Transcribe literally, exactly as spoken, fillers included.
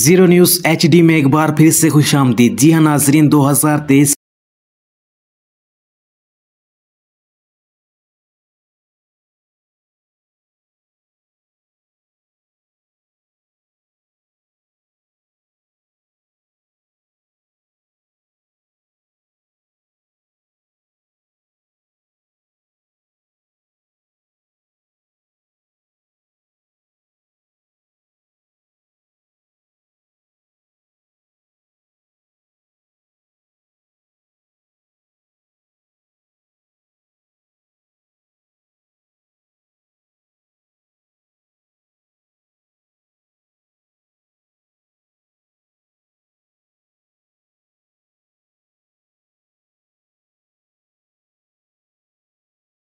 Zero news HD में एक बार फिर से खुशामदीद। जी हाँ नाजरीन, दो हज़ार तेईस